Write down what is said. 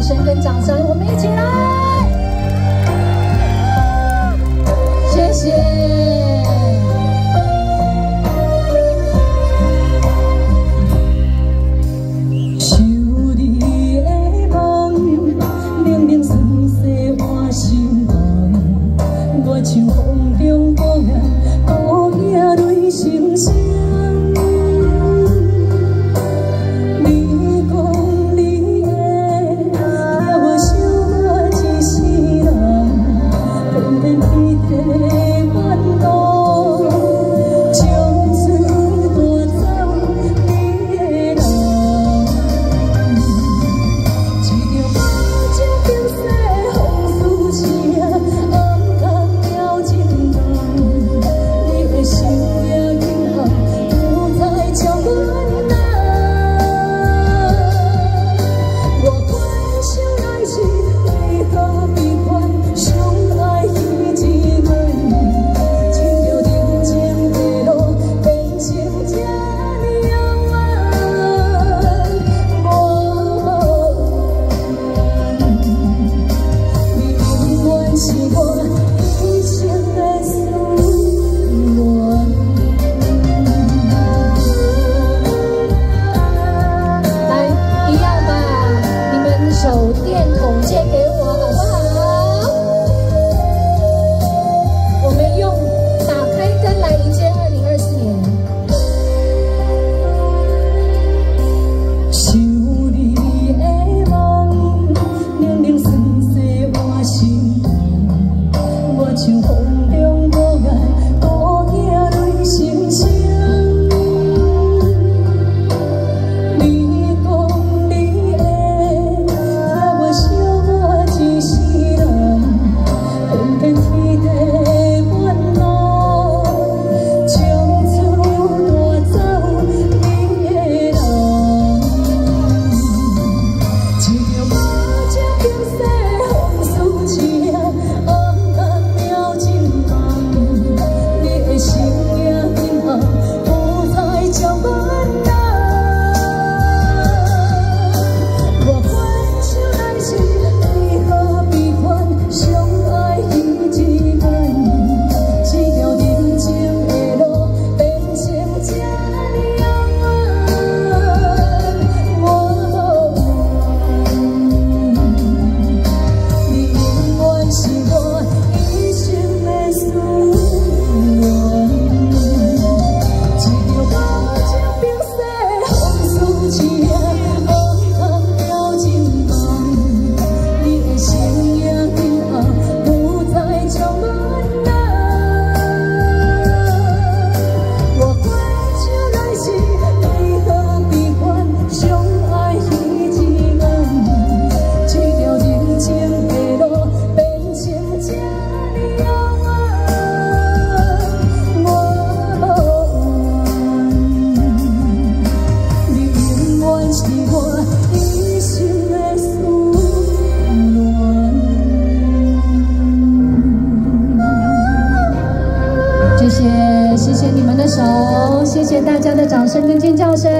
声跟掌声，我们一起来，谢谢。 像风中孤雁，孤影泪成双。你讲你的，也无想我一世人，偏偏天地万路，从此带走你的人。一条无情冰雪风似车。 手电筒借给我好不好？我们用打开灯来迎接2024年。想你的梦，冷冷酸涩我心头，我像风中孤雁，孤影泪成双。 谢谢你们的手，谢谢大家的掌声跟尖叫声。